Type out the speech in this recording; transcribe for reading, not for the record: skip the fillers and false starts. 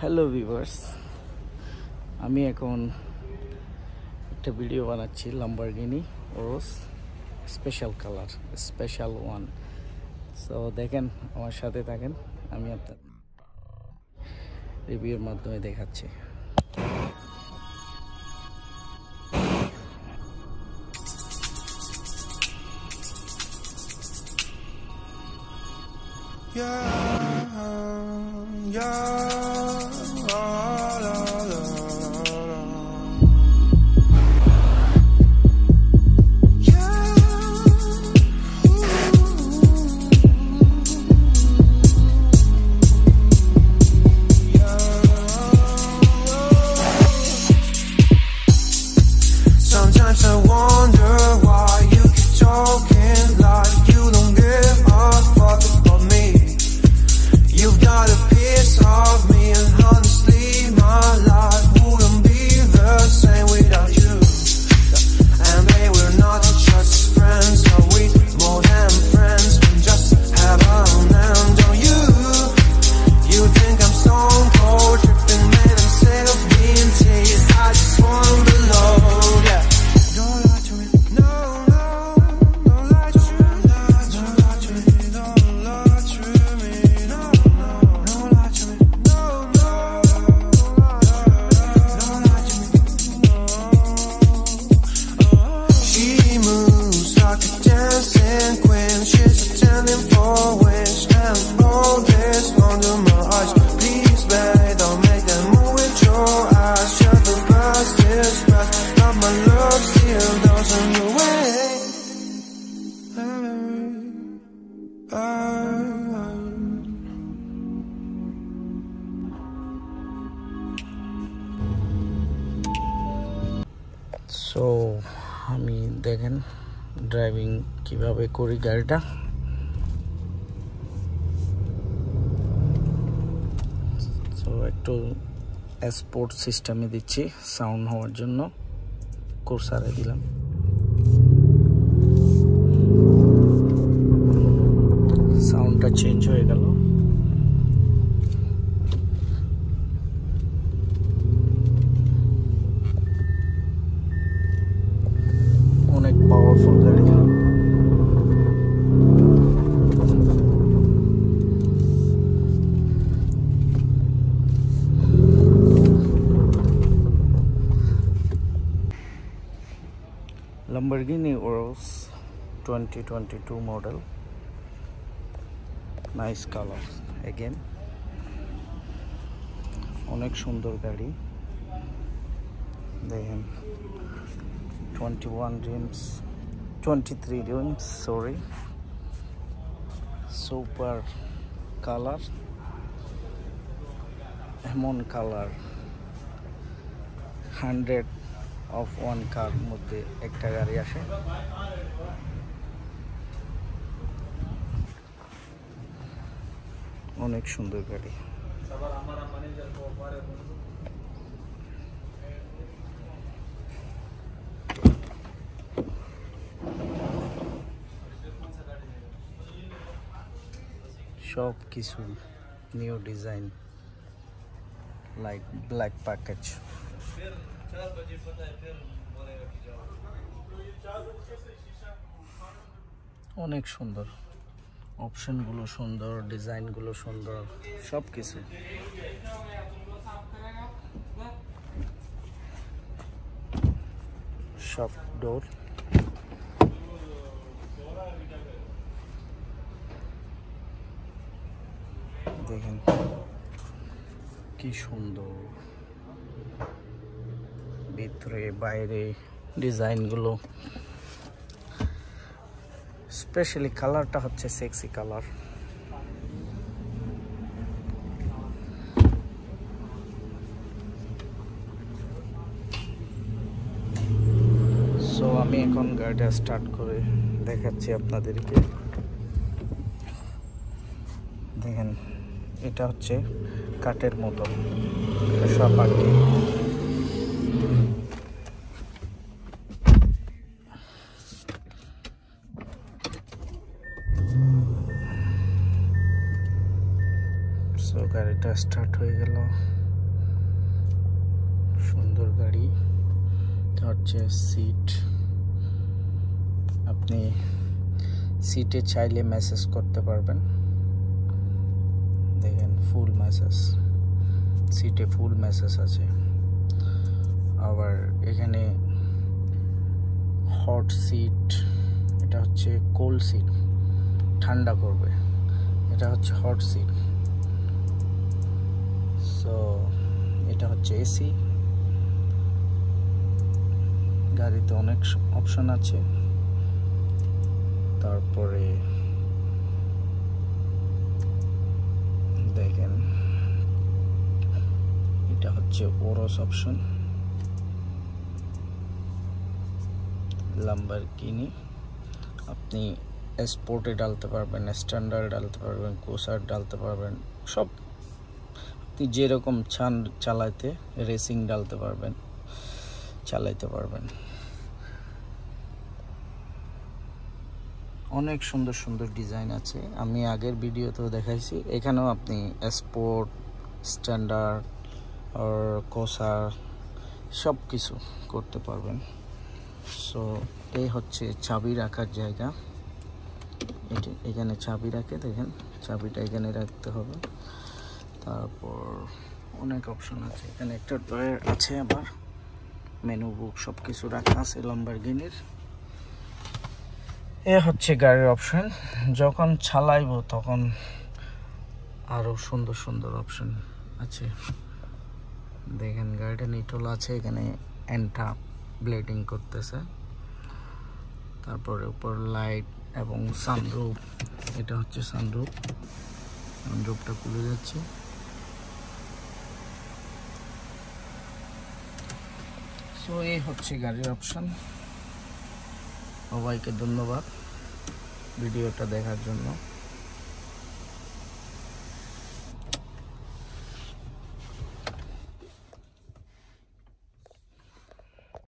Hello viewers, আমি এখন একটা ভিডিও বানাচ্ছি Lamborghini Urus special colour, special one. So দেখেন, আমার সাথে থাকেন, আমি আপনার রিভিউর মাধ্যমে দেখাচ্ছি। Sometimes I wonder why you keep talking like you don't give a fuck about me. You've got a piece of me, and honestly my life wouldn't be the same without you. And babe, we're not just friends, are we more than friends? We just have an end on you. You think I'm stone cold, tripping, man, I'm sick of being teased. I just want below. So আমি দেখেন driving কিভাবে করি গাড়িটা। So একটু sport সিস্টেমে দিচ্ছি sound হওয়ার জন্য, কোর্সারে দিলাম। সাউন্ডটা চেঞ্জ হয়ে গেল। অনেক পাওয়ারফুল গাড়ি। Lamborghini Urus 2022 model, nice color again, অনেক সুন্দর গাড়ি। দেখেন 23 rims, sorry, super color, এমন কালার 100 of one কার মধ্যে একটা গাড়ি আসে। অনেক সুন্দর গাড়ি। সব কিছু new design, like black package. অনেক সুন্দর, অপশনগুলো সুন্দর, ডিজাইনগুলো সুন্দর, সব কিছু। সব ডোর, দেখেন কি সুন্দর, ভিতরে বাইরে ডিজাইনগুলো। স্পেশালি কালারটা হচ্ছে সেক্সি কালার। সো আমি এখন গাড়িটা স্টার্ট করে দেখাচ্ছি আপনাদেরকে। দেখেন, এটা হচ্ছে কাঠের মতো সব আগে। সো গাড়িটা স্টার্ট হয়ে গেল। সুন্দর গাড়ি। এটা হচ্ছে সিট, আপনি সিটে চাইলে মেসেজ করতে পারবেন। দেখেন ফুল মেসেজ, সিটে ফুল মেসেজ আছে। আবার এখানে হট সিট, এটা হচ্ছে কোল্ড সিট, ঠান্ডা করবে। এটা হচ্ছে হট সিট। সো এটা হচ্ছে এসি। গাড়িতে অনেক অপশন আছে। তারপরে দেখেন এটা হচ্ছে ওরস অপশন, লাম্বরগিনি। আপনি স্পোর্টে ডালতে পারবেন, স্ট্যান্ডার্ড ডালতে পারবেন, কোসার ডালতে পারবেন, সব আপনি যেরকম চান চালাইতে, রেসিং ডালতে পারবেন, চালাইতে পারবেন। অনেক সুন্দর সুন্দর ডিজাইন আছে, আমি আগের ভিডিওতেও দেখাইছি। এখানেও আপনি স্পোর্ট, স্ট্যান্ডার্ড আর কোসার সব কিছু করতে পারবেন। সো এই হচ্ছে চাবি রাখার জায়গা। এখানে চাবি রাখে, দেখেন চাবিটা এখানে রাখতে হবে। তারপর অনেক অপশন আছে, এখানে একটা ড্রয়ার আছে, আবার মেনু বুক সব কিছু রাখা আছে ল্যাম্বরগিনির। এ হচ্ছে গাড়ির অপশন। যখন চালাইব তখন আরো সুন্দর সুন্দর অপশন আছে। দেখেন গাড়িটা নিটল আছে, এখানে এন্টা ব্লেডিং করতেছে। তারপরে উপর লাইট এবং সানরুফ, এটা হচ্ছে সানরুফ, সানরুফটা খুলে যাচ্ছে। সো এই হচ্ছে গাড়ির অপশন। সবাইকে ধন্যবাদ ভিডিওটা দেখার জন্য।